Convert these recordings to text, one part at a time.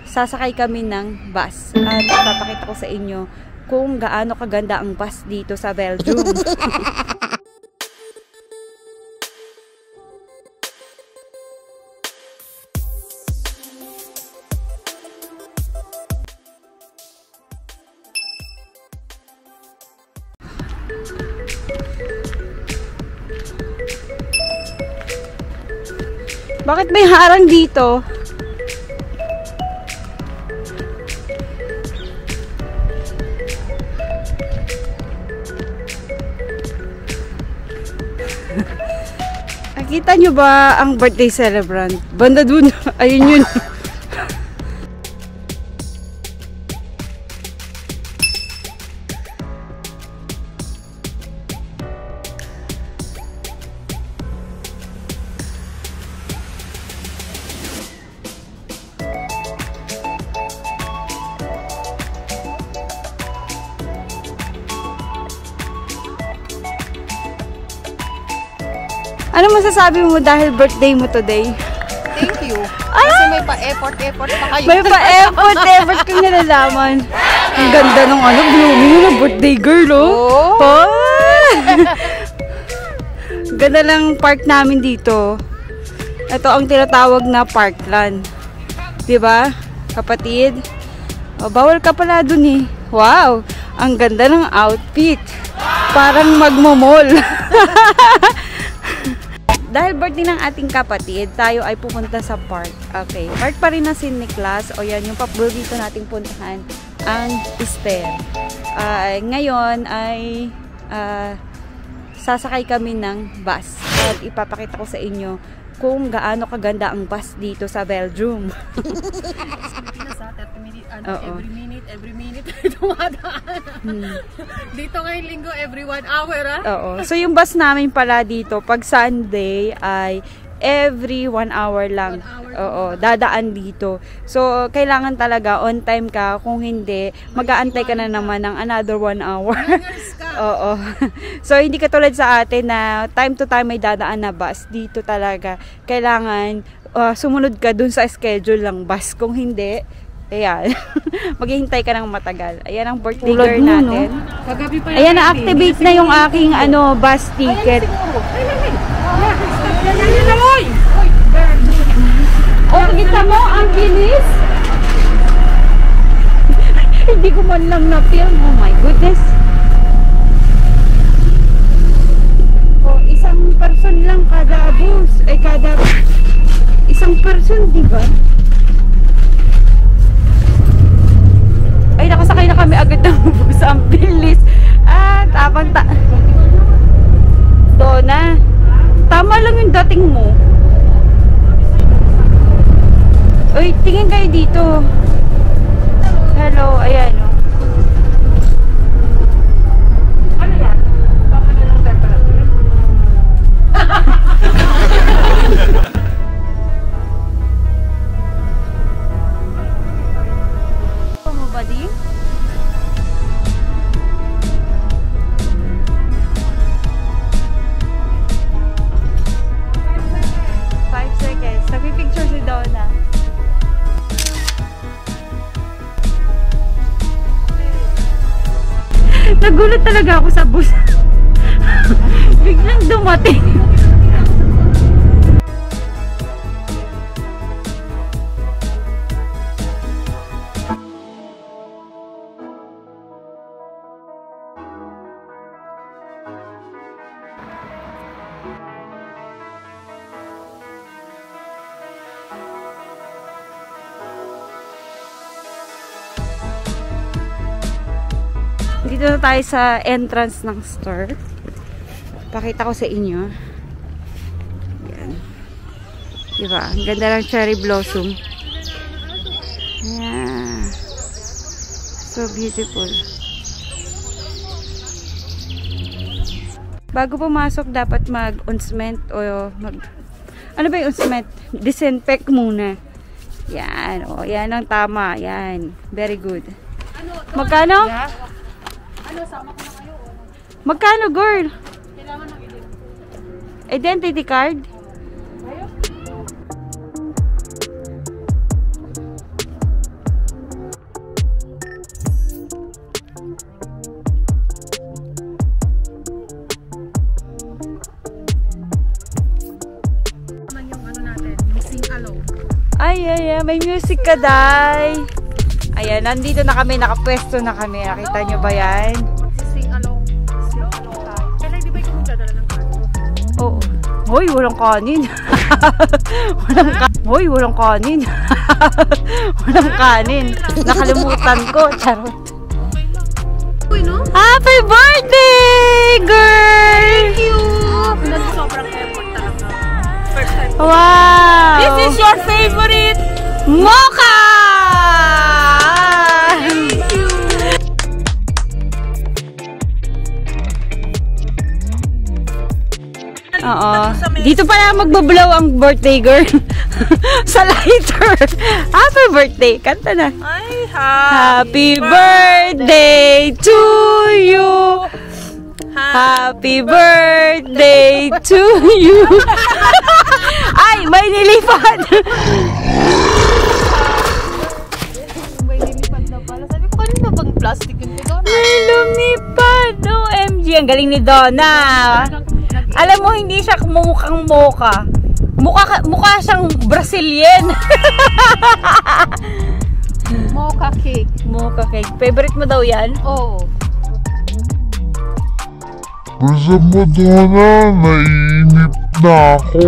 sasakay kami ng bus. At ipapakita ko sa inyo kung gaano kaganda ang bus dito sa Belgium. Bakit may harang dito? Nakita nyo ba ang birthday celebrant? Banda dun. Ayun yun. Ano masasabi mo dahil birthday mo today? Thank you. Kasi may pa-effort pa kayo. May pa-effort kang nalalaman. Ang ganda ng blooming na birthday girl, oh. Oh. Ganda lang park namin dito. Ito ang tinatawag na parkland. Diba, kapatid? Oh, bawal ka pala dun eh. Wow, ang ganda ng outfit. Parang magmomol. Dahil birthday ng ating kapatid, tayo ay pupunta sa park. Okay, park pa rin na St. Nicholas. O yan, yung paborito nating puntahan, ang Easter. Ngayon ay sasakay kami ng bus. At ipapakita ko sa inyo kung gaano kaganda ang bus dito sa Belgium. Every minute dumadaan. Dito ngayong linggo, every 1 hour, ha? Oo. So, yung bus namin pala dito, pag Sunday, ay every 1 hour lang. Oo, dadaan dito. So, kailangan talaga on time ka. Kung hindi, mag-aantay ka na naman ng another 1 hour. Oo. So, hindi katulad sa atin na time to time may dadaan na bus. Dito talaga, kailangan sumunod ka dun sa schedule ng bus. Kung hindi, ayan, maghihintay ka ng matagal. Ayan ang birthday girl natin. No? Ayan, na-activate na yung aking bus ticket. Oh, kita mo, ang bilis. Hindi ko man lang na-film. Oh my goodness. Oh, isang person lang kada bus. Ay, kada isang person, di ba? Ay, nakasakay na kami agad ng bus. Ang bilis. At abang Donna, tama lang yung dating mo. Uy, tingin kayo dito. Hello, ayan o. Ano yan? Baka na lang temperature. Ano ba di? Nagpipicture si Donna. Nagulat talaga ako sa bus. Biglang dumating. Dito na tayo sa entrance ng store. Pakita ko sa inyo. Yan. Diba? Ang ganda ng cherry blossom. Yeah. So beautiful. Bago pumasok, dapat mag-unsment o ano ba yung unsment? Disinfect muna. Yan. O, yan ang tama. Yan. Very good. Magkano? Yeah. Sama ko na kayo. Magkano, girl? Kailangan ng identity card? may music ka, Day. Ayan, nandito na kami, nakapwesto na kami. Nakita nyo ba yan? Sing along. Sing along tayo. Kailan di ba ikaw magdadala ng kanin? Oo. Hoy, walang kanin. Hoy, walang kanin. Walang kanin. Nakalimutan ko. Charot. Okay lang. Uy, no? Happy birthday, girl! Thank you! Sobrang effort talaga. First time. Wow! This is your favorite Mocha! Thank you! Oo. Dito pala magbablow ang birthday girl. Sa lighter. Happy birthday. Kanta na. Ay, Happy birthday to you. Happy birthday to you. Ay, may nilipad. May lilipad na pala. Sabi ko, kanina bang plastic yung ito? May lumipad. OMG. Ang galing ni Donna. Alam mo, hindi siya mukhang mocha. Mukha siyang Brazilian. Mocha cake. Mocha cake. Favorite mo daw yan? Oo. Bisa mo, Donna, naiinip na ako.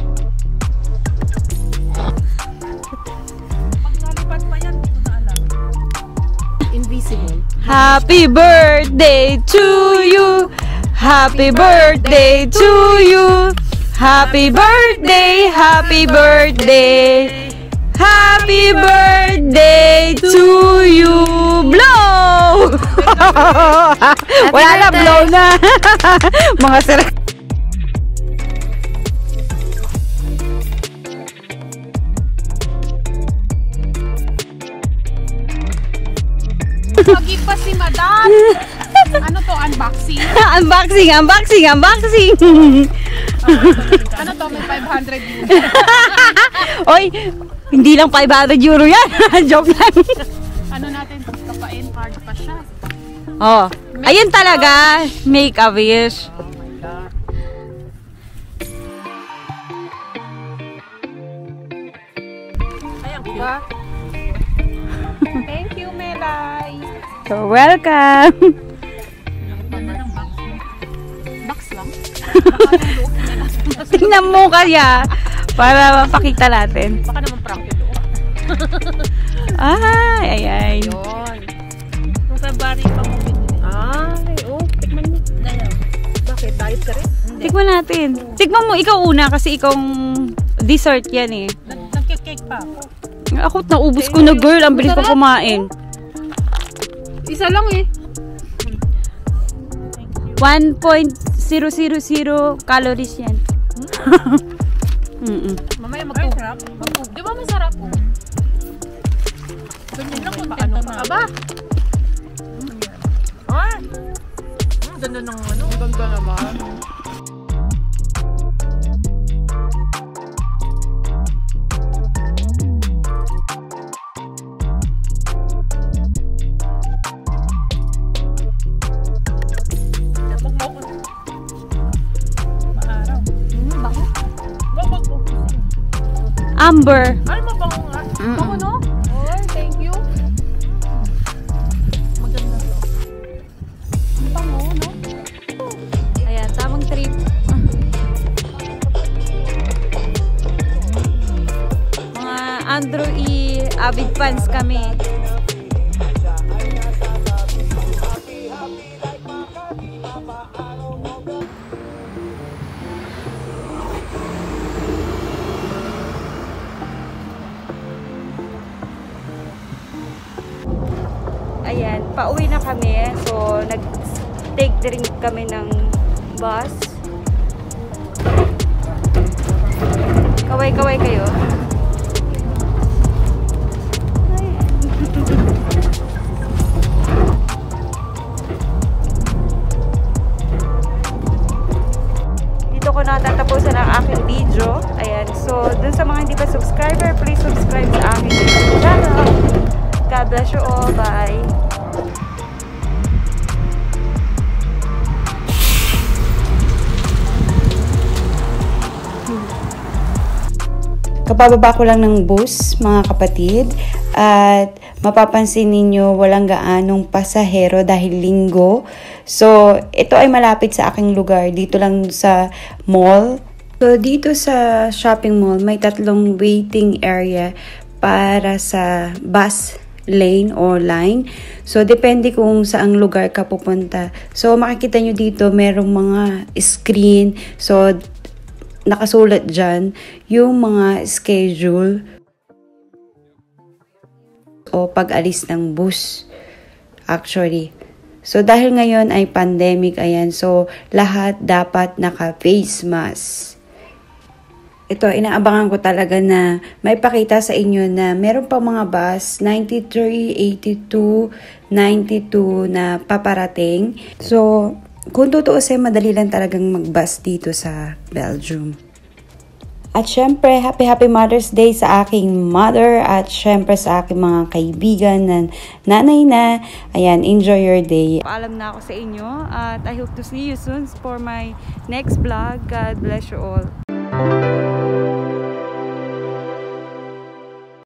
Pag nalipad pa yan, hindi ko na alam. Invisible. Happy birthday to you. Happy birthday to you. Happy birthday, happy birthday. Happy birthday to you. Blow! Wala na, blow na. Mga sira. Pagi pa si Madam. Ano to? Unboxing? Unboxing, unboxing, unboxing. Ano to? May 500 euro. Oy, hindi lang 500 euro yan. Joke lang. Ano natin? Kapain hard pa siya. Oh, ayun talaga. Make a wish. Oh my God. Ayan, diba? Thank you, Melay. So, welcome. Box lang? Tingnan mo kaya para mapakita natin. Baka naman prank yun doon. Ay, ay, ay. Yun. Nung February pa mo binili. Ay, oh. Tikman mo. Bakit? Diet ka rin? Hindi. Tikman natin. Tikman mo, ikaw una kasi ikaw dessert yan eh. Nagkikake pa ako. Ako, naubos ko na girl. Ang bilis ko kumain. Isa lang eh. 1.000 calories yan. Mamaya mag-sarap. Di ba masarap? Ganyan lang, kontento na. Aba! Ay! Ang ganda ng ano. Ang ganda naman. Amber. Ay, mabango nga. Bango, no? Oy, thank you. Maganda to. Bango, no? Ayan, tamang trip. Mga Andrew E. avid fans kami. Ayan, pauwi na kami. So, nag-take din kami ng bus. Kaway-kaway kayo. Ayan. Dito ko na tatapusan ang aking video. Ayan, so, dun sa mga hindi pa subscriber, please subscribe sa aking channel. God bless you all. Bye. Kapababa ko lang ng bus, mga kapatid, at mapapansin ninyo walang gaanong pasahero dahil linggo. So, ito ay malapit sa aking lugar, dito lang sa mall. So, dito sa shopping mall, may 3 waiting area para sa bus lane or line. So, depende kung saang lugar ka pupunta. So, makikita nyo dito, merong mga screen. So, nakasulat dyan yung mga schedule o pag-alis ng bus. Actually. So, dahil ngayon ay pandemic, ayan. So, lahat dapat naka-face mask. Ito, inaabangan ko talaga na may pakita sa inyo na meron pa mga bus, 93, 82, 92 na paparating. So, kung tutuusin, madali lang talagang mag-bus dito sa Belgium. At syempre, happy Mother's Day sa aking mother at syempre sa aking mga kaibigan na nanay na. Ayan, enjoy your day. Paalam na ako sa inyo at I hope to see you soon for my next vlog. God bless you all.